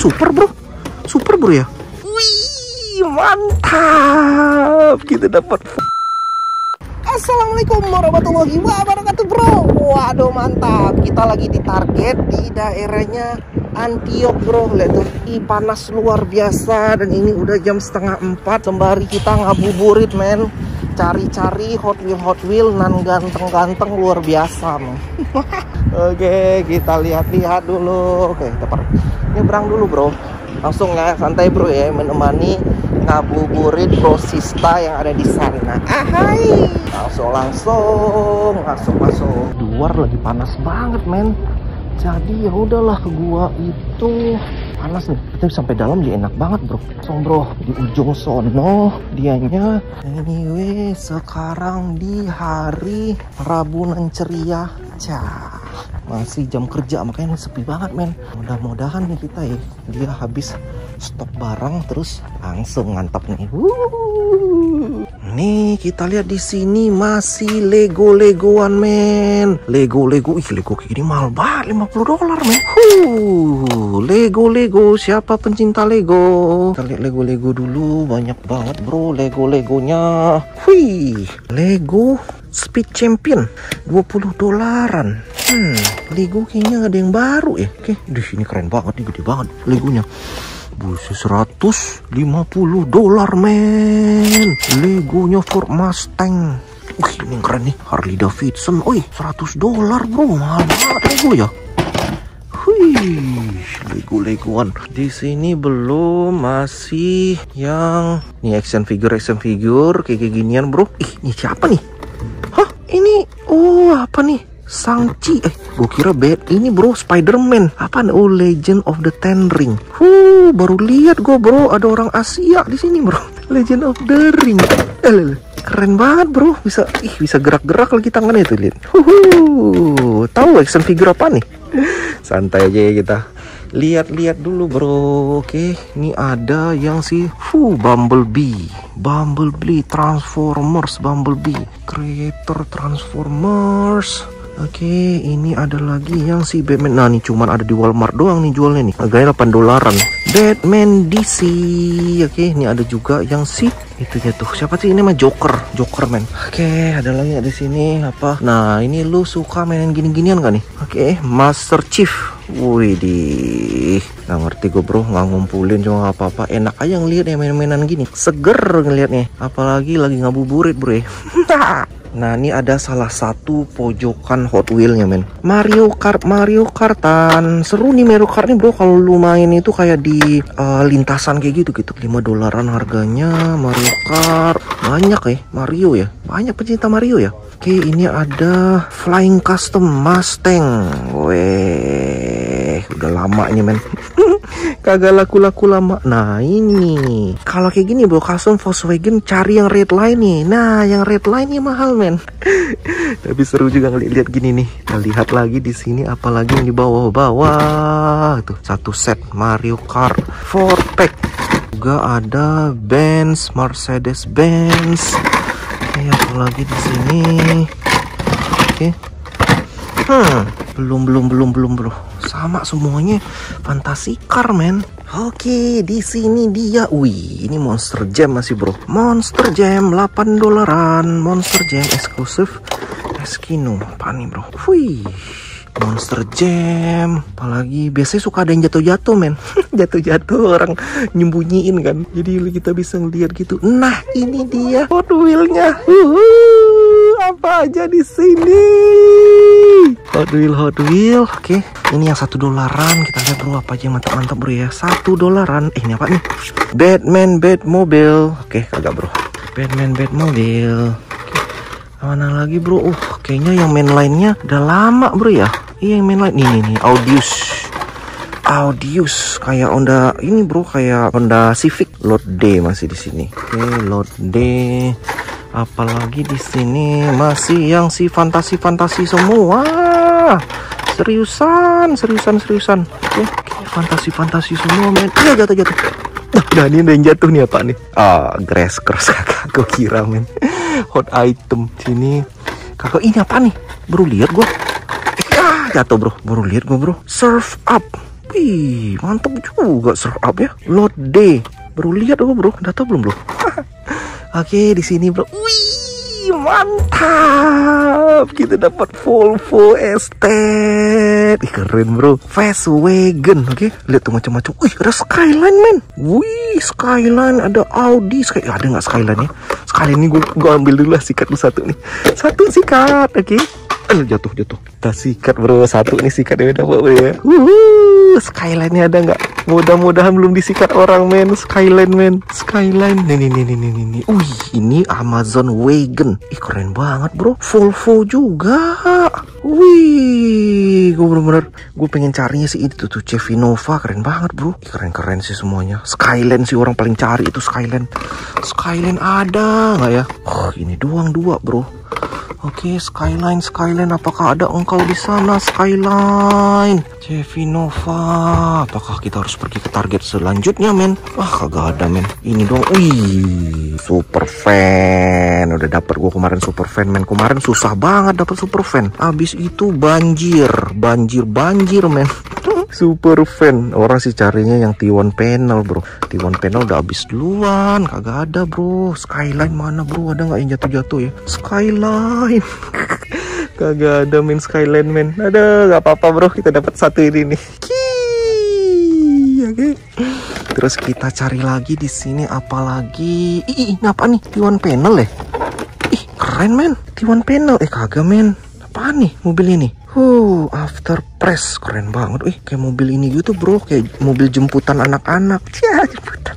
super bro. Super bro ya. Wih, mantap. Kita dapat. Assalamualaikum warahmatullahi wabarakatuh bro. Waduh mantap. Kita lagi di target di daerahnya Antioch bro. Lihat tuh, panas luar biasa. Dan ini udah jam 3:30. Sembari kita ngabuburit men, cari-cari Hot Wheel nan ganteng-ganteng luar biasa men. Oke, kita lihat-lihat dulu. Oke, kita nyebrang dulu bro. Langsung ya, santai bro ya, menemani ngabuburit Bro Sista yang ada di sana. Ahai, langsung masuk. Luar lagi panas banget men. Jadi ya udahlah, ke gua itu panas nih. Kita sampai dalam dia enak banget bro. Langsung bro, di ujung sono dianya. Anyway, sekarang di hari Rabu nan ceria. Cah, masih jam kerja makanya sepi banget men. Mudah-mudahan nih kita ya, dia habis stok barang terus langsung ngantap nih. Nih kita lihat di sini masih Lego-Legoan men. Lego. Ih, Lego kayak gini mahal banget, $50 men. Lego. Siapa pencinta Lego? Kita lihat Lego dulu, banyak banget bro Lego-Legonya. Wih, Lego Speed Champion $20. Lego kayaknya ada yang baru ya. Oke, ini keren banget nih, gede banget Legonya. Buset, $150 men. Legonya Ford Mustang. Wih, ini keren nih, Harley Davidson. Wih, $100 bro, mahal banget Lego ya. Wih, Legoan. Di sini belum, masih yang nih action figure kayak ginian bro. Ih, ini siapa nih? Hah, ini apa nih? Shang-Chi. Gue kira ini bro Spider-Man. Apaan? Legend of the Ten Ring. Baru lihat gue bro, ada orang Asia di sini bro. Legend of the Ring. Keren banget bro, bisa gerak-gerak lagi tangannya itu, lihat. Tahu action figure apa nih? Santai aja ya kita. Lihat dulu bro. Oke, ini ada yang Bumblebee Transformers, Bumblebee Creator Transformers. Oke, ini ada lagi yang Batman. Nah, ini cuman ada di Walmart doang nih jualnya nih. Harganya $8. Batman DC. Oke, ini ada juga yang itu tuh. Siapa sih ini mah? Joker man. Oke, ada lagi di sini apa? Nah, ini lu suka mainin gini-ginian gak nih? Oke, Master Chief. Widih, nggak ngerti gue bro, nggak ngumpulin cuma nggak apa-apa. Enak aja ngeliat ya main-mainan gini, seger ngeliatnya. Apalagi lagi ngabuburit bro ya. Nah, ini ada salah satu pojokan Hot Wheelnya men. Mario Kartan. Seru nih Mario Kart nih bro, kalau lu main itu kayak di lintasan kayak gitu. $5 harganya. Mario Kart banyak ya, Mario ya. Banyak pecinta Mario ya. Oke, ini ada Flying Custom Mustang. Weh, udah lama nih men. Kagak laku lama. Nah, ini kalau kayak gini bro, custom Volkswagen, cari yang red line nih. Nah, yang red line nya mahal men. Tapi seru juga ngeliat gini nih. Kita lihat lagi di sini, apalagi yang di bawah tuh, satu set Mario Kart 4-pack. Juga ada Mercedes Benz. Oke, apalagi di sini. Oke. Belum bro. Sama semuanya fantasi car men. Oke, di sini dia. Wih, ini Monster Jam masih bro. Monster Jam $8. Monster Jam eksklusif Eskino. Apa nih bro? Wih, Monster Jam. Apalagi biasanya suka ada yang jatuh men. Jatuh orang nyembunyiin kan. Jadi kita bisa ngeliat gitu. Nah, ini dia Hot Wheel-nya. Apa aja di sini? Hot Wheel. Oke, ini yang $1. Kita lihat bro apa aja yang mantap bro ya. $1. Ini apa nih? Batman Batmobile. Oke, kagak bro. Batman Batmobile. Oke. Mana lagi bro? Kayaknya yang mainline-nya udah lama bro ya. Iya, yang mainline nih. Audius kayak Honda ini bro, kayak Honda Civic. Load D masih di sini. Oke, Load D. Apalagi di sini masih yang fantasi semua. Seriusan. Oke, fantasi semua men. Iya, jatuh. Nah, ini ada yang jatuh nih, apa nih? Grass Cross kakak. Gue kira men. Hot item sini. Kakak, ini apa nih? Baru lihat gue. Jatuh bro. Baru lihat gue bro. Surf Up. Wih, mantap juga setup ya. Load day. Baru lihat bro, data belum bro? Oke, di sini bro. Wih, mantap. Kita dapat Volvo Estate. Ih, keren bro. Fastwagon. Oke, lihat tuh macam-macam. Wih, ada Skyline men. Wih, Skyline, ada Audi. Ada nggak Skyline ya? Skyline ini gue ambil dulu lah, sikat dulu satu nih. Satu sikat, oke. Jatuh. Kita sikat bro, satu nih sikatnya dapat bro ya. Skyline-nya ada nggak? Mudah-mudahan belum disikat orang men. Skyline men, Skyline. Nih. Wih, ini Amazon Wagon. Ih, keren banget bro. Volvo juga. Wih, gue pengen carinya sih itu tuh Chevy Nova, keren banget bro. Ih, keren sih semuanya. Skyline sih orang paling cari itu Skyline. Skyline ada nggak ya? Oh, ini doang dua bro. Oke, Skyline, apakah ada engkau di sana Skyline? Chevy Nova, apakah kita harus pergi ke target selanjutnya men? Kagak ada men. Ini dong, wih, super fan. Udah dapat gua kemarin super fan men. Kemarin susah banget dapat super fan. Abis itu banjir men. Super fan. Orang sih carinya yang T1 panel bro. T1 panel udah habis duluan. Kagak ada bro. Skyline mana bro? Ada nggak yang jatuh-jatuh ya? Skyline. Kagak ada men Skyline men. Ada, nggak apa-apa bro. Kita dapat satu ini nih. Oke. Terus kita cari lagi di sini apa lagi? Ini apa nih? T1 panel ya? Ih, keren men. T1 panel. Kagak men. Apaan nih mobil ini? After press, keren banget. Kayak mobil ini gitu bro, kayak mobil jemputan anak-anak. Ya, jemputan.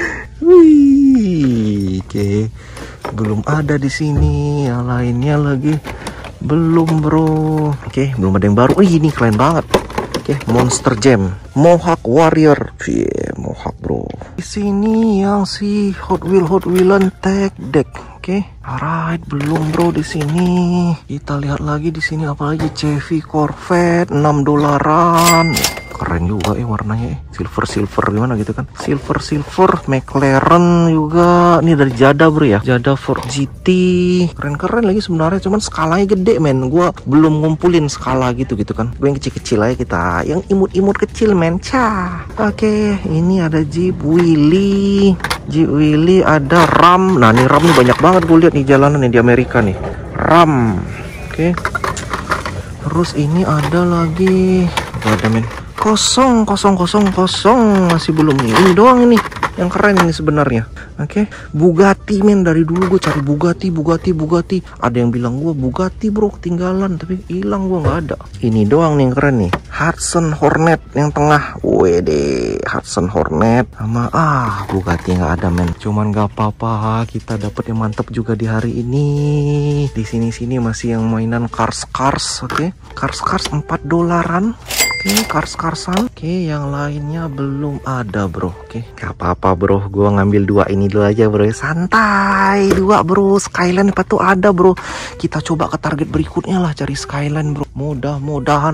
Wih, oke. Belum ada di sini. Yang lainnya lagi belum bro. Oke, belum ada yang baru. Ini keren banget. Oke, Monster Jam, Mohawk Warrior. Mohawk bro. Di sini yang si Hot Wheelan Tech Deck. Oke, alright, belum bro di sini. Kita lihat lagi di sini apa lagi? Chevy Corvette $6. Keren juga warnanya silver gimana gitu kan. Silver McLaren juga. Ini dari Jada bro ya. Jada Ford GT. Keren lagi sebenarnya, cuman skalanya gede men. Gua belum ngumpulin skala gitu kan. Gue yang kecil-kecil aja kita. Yang imut-imut kecil men. Oke, ini ada Jeep Willys ada Ram. Nah, nih Ram nih banyak banget gue lihat nih jalanan nih di Amerika nih. Ram. Oke. Terus ini ada lagi. Gak ada men. Kosong masih belum nih. Ini doang ini yang keren ini sebenarnya. Oke, Bugatti men. Dari dulu gue cari Bugatti. Ada yang bilang gue Bugatti bro ketinggalan, tapi hilang, gue nggak ada. Ini doang nih yang keren nih. Hudson Hornet yang tengah. Wede, Hudson Hornet sama Bugatti nggak ada men. Cuman nggak apa-apa, kita dapet yang mantep juga di hari ini. Di sini masih yang mainan cars. Oke, cars $4. Oke, cars-carsan. Oke, yang lainnya belum ada bro. Oke, gak apa-apa bro. Gue ngambil dua ini dulu aja bro. Santai, dua bro. Skyline apa tuh ada bro. Kita coba ke target berikutnya lah, cari Skyline bro. Mudah-mudahan.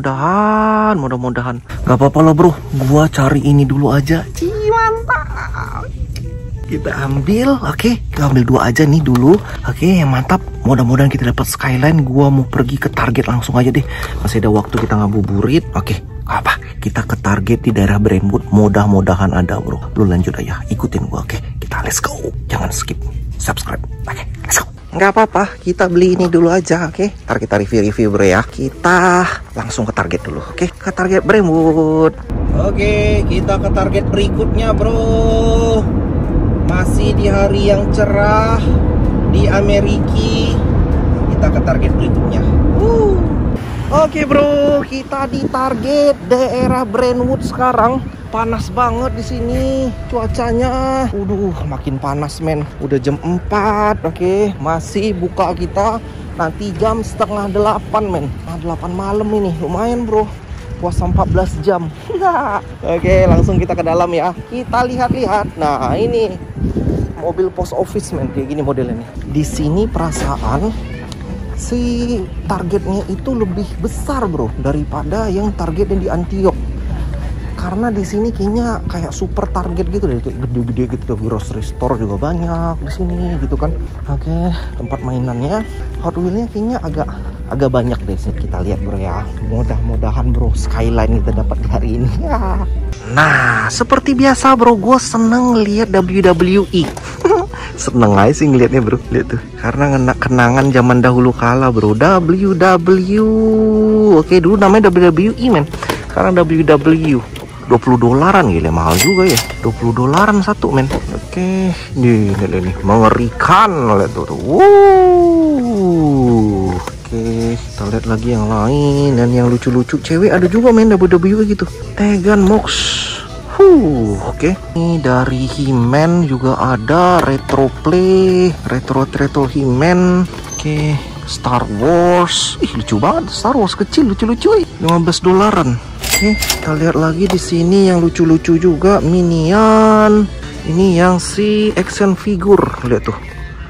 Gak apa-apa lah bro. Gue cari ini dulu aja. Mantap. Kita ambil, oke, kita ambil dua aja nih dulu. Oke, yang mantap. Mudah-mudahan kita dapat Skyline. Gua mau pergi ke target langsung aja deh. Masih ada waktu kita ngabuburit. Oke, apa? Kita ke target di daerah Brentwood. Mudah-mudahan ada bro. Lu lanjut aja, ikutin gua. Oke, kita let's go. Jangan skip, subscribe. Oke, let's go. Nggak apa-apa, kita beli ini dulu aja. Oke, ntar kita review bro ya. Kita langsung ke target dulu. Oke, ke target Brentwood. Oke, kita ke target berikutnya bro. Masih di hari yang cerah di Amerika. Kita ke target berikutnya. Oke bro, kita di target daerah Brentwood sekarang. Panas banget di sini cuacanya. Makin panas men. Udah jam 4. Oke, masih buka kita nanti jam 7:30 men. 8 malam ini. Lumayan bro. Puasa 14 jam. Oke, langsung kita ke dalam ya. Kita lihat-lihat. Nah, ini mobil post office men, kayak gini modelnya nih. Di sini perasaan si targetnya itu lebih besar bro daripada yang target yang di Antioch. Karena di sini kayaknya kayak super target gitu deh, kayak gede-gede gitu. Grocery store juga banyak di sini gitu kan. Oke, tempat mainannya Hot Wheels-nya kayaknya agak agak banyak deh. Kita lihat bro ya. Mudah-mudahan bro Skyline kita dapat di hari ini ya. Nah seperti biasa bro, gue seneng lihat WWE. Seneng aja sih ngeliatnya bro, lihat tuh. Karena kenangan zaman dahulu kala bro. WW. Oke dulu namanya WWE men. Sekarang WW. $20 gila, mahal juga ya. $20 satu men. Oke, nih mengerikan, lihat tuh. Wow. Oke, kita lihat lagi yang lain dan yang lucu-lucu. Cewek ada juga men WWE gitu. Tegan Mox. Oke. Ini dari He-Man juga ada retro play, retro He-Man. Oke, Star Wars. Ih, lucu banget Star Wars kecil, lucu-lucu. $15. Oke, kita lihat lagi di sini yang lucu-lucu juga, Minion. Ini yang si action figure, lihat tuh.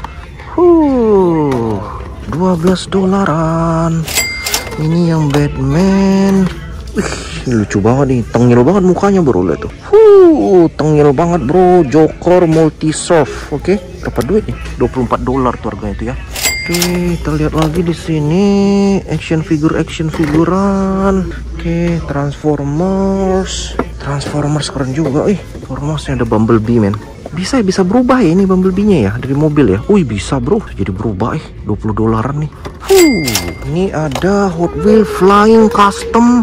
$12. Ini yang Batman. Lucu banget nih, tengil banget mukanya bro, lihat tuh. Tengil banget bro, Joker multi-surf. Oke, berapa duit nih? $24 tuh harganya itu ya. Oke, kita lihat lagi di sini action figuran. Oke, Transformers keren juga. Transformersnya ada Bumblebee men. Bisa berubah ya ini Bumblebee-nya ya dari mobil ya. Bisa bro, jadi berubah $20 nih. Ini ada Hot Wheels Flying Custom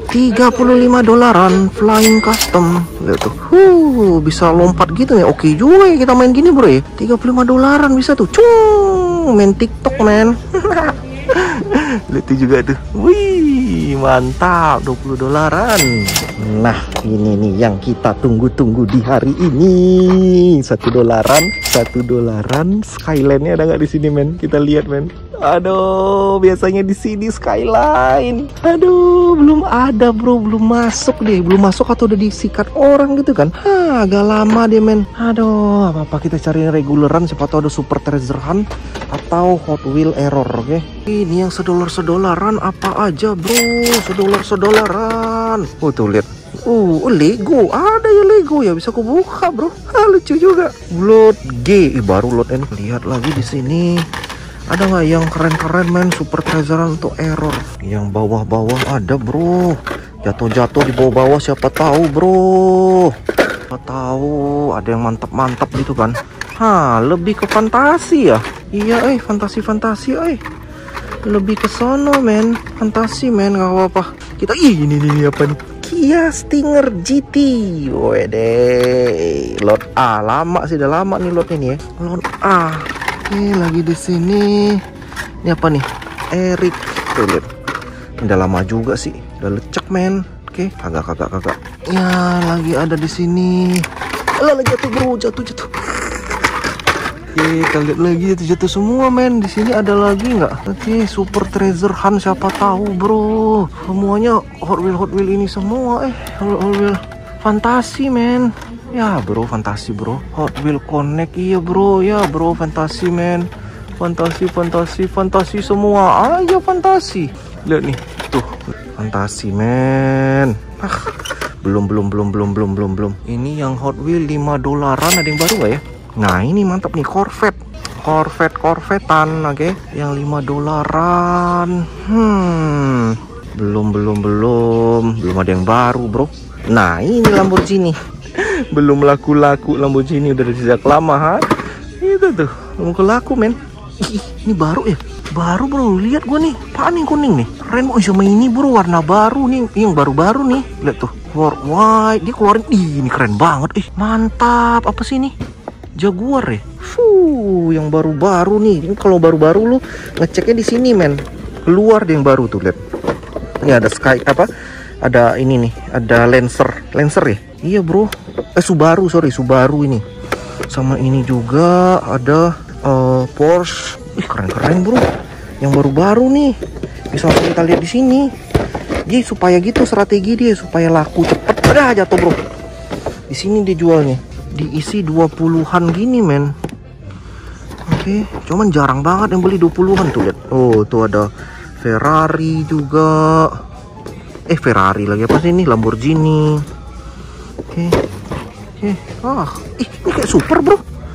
$35 Flying Custom. Lihat tuh. Bisa lompat gitu ya. Oke juga ya kita main gini bro ya. $35 bisa tuh. Main TikTok men. Lihat tuh juga tuh. Wih, mantap, $20. Nah, ini nih yang kita tunggu-tunggu di hari ini. $1. Skyline-nya ada nggak di sini men? Kita lihat men. Aduh, biasanya di sini Skyline. Aduh, belum ada bro, belum masuk atau udah disikat orang gitu kan? Agak lama deh men. Aduh, apa kita cari reguleran, siapa tahu ada super treasure hunt atau Hot Wheel error. Oke. Ini yang $1 apa aja bro? $1. Tuh lihat. Lego, ada ya Lego ya, bisa aku buka bro. Lucu juga. Lot G, baru lot N. Lihat lagi di sini. Ada nggak yang keren-keren men, super treasure untuk error? Yang bawah-bawah ada bro. Jatuh-jatuh di bawah-bawah siapa tahu bro. Siapa tahu ada yang mantap-mantap gitu kan. Lebih ke fantasi ya. Iya fantasi lebih ke sono men. Fantasi men, nggak apa-apa. Kita ini apa nih? Kia Stinger GT. Wede. Lot A, lama sih, udah lama nih lot ini ya. Lot A. Oke, lagi di sini. Ini apa nih? Eric. Tuh lihat. Udah lama juga sih. Udah lecek men. Oke, kagak. Ya, lagi ada di sini. Lagi jatuh bro, jatuh. Oke, kita lihat lagi jatuh semua men. Di sini ada lagi nggak? Oke, super treasure hunt siapa tahu bro. Semuanya Hot Wheel ini semua. Hot Wheel fantasi men. Ya bro, fantasi bro. Hot Wheel Connect, iya bro. Ya bro, fantasi men. Fantasi semua. Ayo fantasi. Lihat nih, tuh. Fantasi men. Belum. Ini yang Hot Wheel $5. Ada yang baru gak ya? Nah ini mantap nih, Corvette-an. Oke, yang $5. Belum ada yang baru bro. Nah ini Lamborghini. Belum laku-laku Lamborghini, udah dari sejak lama itu tuh belum laku men. Ini baru ya, baru bro. Lihat gua nih, apaan yang kuning nih, keren sama ini bro, warna baru nih, yang baru-baru nih. Lihat tuh, World Wide dia keluarin. Ini keren banget. Mantap. Apa sih ini? Jaguar ya. Yang baru-baru nih. Ini kalau baru-baru lu ngeceknya di sini men. Keluar dia yang baru tuh, lihat. Ini ada ada ini nih, ada Lancer ya. Iya bro. Subaru ini. Sama ini juga ada Porsche. Keren bro. Yang baru-baru nih. Bisa langsung kita lihat di sini. Jadi supaya gitu strategi dia supaya laku cepet. Jatuh bro. Di sini dia jualnya. Diisi 20-an gini men. Oke, cuman jarang banget yang beli 20-an tuh, lihat. Tuh ada Ferrari juga. Ferrari lagi apa sih ini? Lamborghini. Oke. Ini kayak super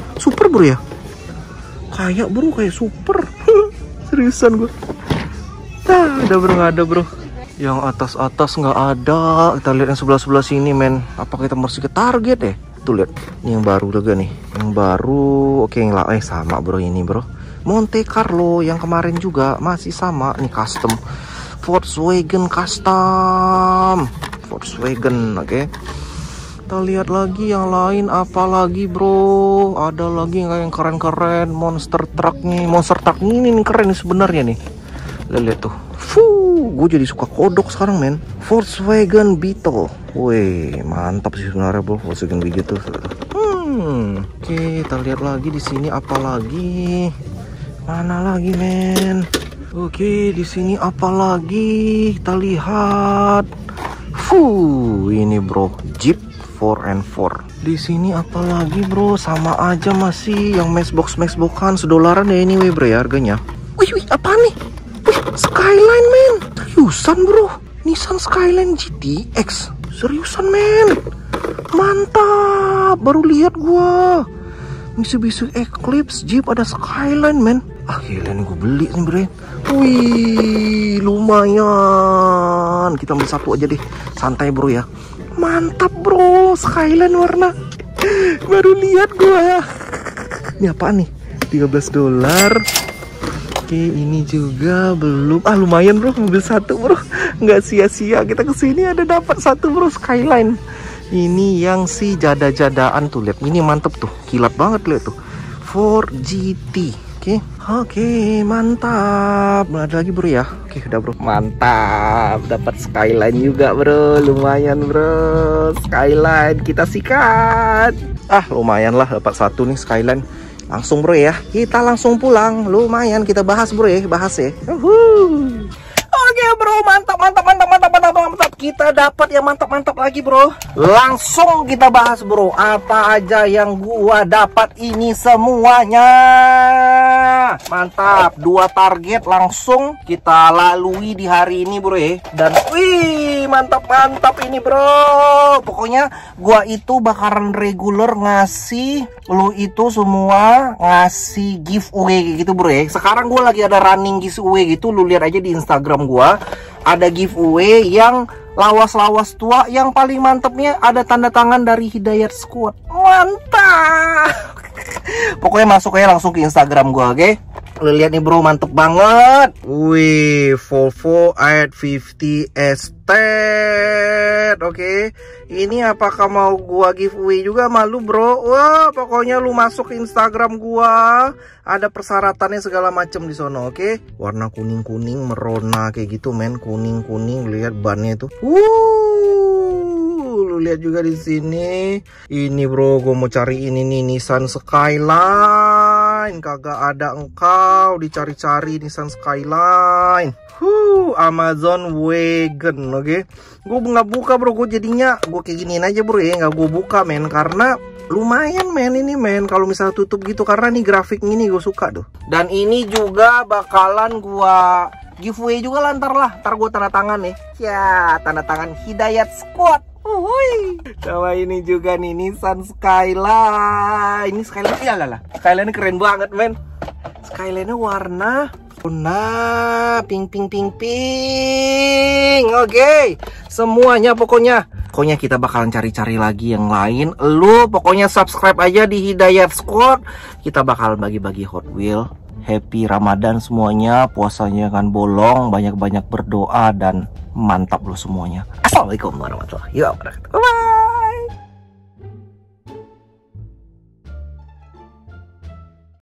bro ya. Kayak super. Seriusan gue. Udah bro, nggak ada bro. Yang atas-atas nggak ada. Kita lihat yang sebelah-sebelah sini men. Apa kita mesti ke target ya? Tuh lihat, ini yang baru juga nih. Yang baru, oke yang lain sama bro ini bro. Monte Carlo yang kemarin juga masih sama nih, custom. Volkswagen custom. Volkswagen, oke. Kita lihat lagi yang lain apa lagi bro. Ada lagi yang keren-keren. Monster truck nih. Monster truck ini nih keren nih sebenarnya nih. Lihat tuh. Gue jadi suka kodok sekarang men. Volkswagen Beetle. Wih, mantap sih sebenarnya bro Volkswagen Beetle. Oke, kita lihat lagi di sini apa lagi? Mana lagi men? Oke, di sini apa lagi? Kita lihat. Ini bro, Jeep 4x4. Di sini apa lagi bro? Sama aja masih yang matchbox-matchboxan $1 ya anyway bro ya harganya. Wih, apa nih? Wih, Skyline men. Seriusan bro? Nissan Skyline GTX. Seriusan men. Mantap. Baru lihat gua. Mitsubishi Eclipse Jeep ada Skyline men. Gila nih gue beli nih bro. Wih, lumayan. Kita beli satu aja deh. Santai bro ya. Mantap bro, Skyline warna. Baru lihat gua. Ini apaan nih? $13. Oke, ini juga belum. Lumayan bro, mobil satu bro. Nggak sia-sia kita kesini ada dapat satu bro, Skyline. Ini yang si jada-jadaan tuh, lihat. Ini mantep tuh, kilat banget lihat tuh. 4GT. Oke, mantap. Ada lagi bro ya. Oke, udah bro. Mantap. Dapat Skyline juga bro. Lumayan bro. Skyline kita sikat. Lumayan lah dapat satu nih Skyline. Langsung bro ya. Kita langsung pulang. Lumayan kita bahas bro ya. Bahas ya. Oke bro, mantap. Kita dapat yang mantap lagi bro. Langsung kita bahas bro. Apa aja yang gua dapat ini semuanya. Mantap. 2 target langsung kita lalui di hari ini bro ya. Dan wih, mantap ini bro. Pokoknya gua itu bakalan reguler ngasih lu itu semua, ngasih giveaway gitu bro ya. Sekarang gua lagi ada running giveaway gitu. Lu lihat aja di Instagram gua. Ada giveaway yang lawas-lawas tua. Yang paling mantepnya ada tanda tangan dari Hidayat Squad. Mantap. Pokoknya masuk aja langsung ke Instagram gua, oke? Lu lihat nih bro, mantep banget. Wih, Volvo 850 Estate. Oke. Ini apakah mau gua giveaway juga malu bro? Wah, pokoknya lu masuk ke Instagram gua. Ada persyaratannya segala macam di sono, oke? Warna kuning-kuning merona kayak gitu men, kuning-kuning, lihat bannya itu. Lu lihat juga di sini. Ini bro, gue mau cari ini nih, Nissan Skyline. Kagak ada engkau, dicari-cari Nissan Skyline. Amazon Wagon, oke? Gue nggak buka bro, gue jadinya gue kayak giniin aja bro ya, nggak gue buka men, karena lumayan men ini men kalau misalnya tutup gitu, karena nih grafik ini gue suka tuh. Dan ini juga bakalan gue giveaway juga lah, ntar gue tanda tangan nih. Ya, tanda tangan Hidayat Squad. Sama ini juga nih Nissan Skyline. Ini Skyline ya lah. Skyline keren banget men. Skyline warna pink. Oke. Semuanya pokoknya kita bakalan cari-cari lagi yang lain. Lu pokoknya subscribe aja di Hidayat Squad. Kita bakal bagi-bagi Hot Wheel. Happy Ramadan semuanya. Puasanya kan bolong, banyak-banyak berdoa dan mantap lo semuanya. Assalamualaikum warahmatullahi wabarakatuh. Bye.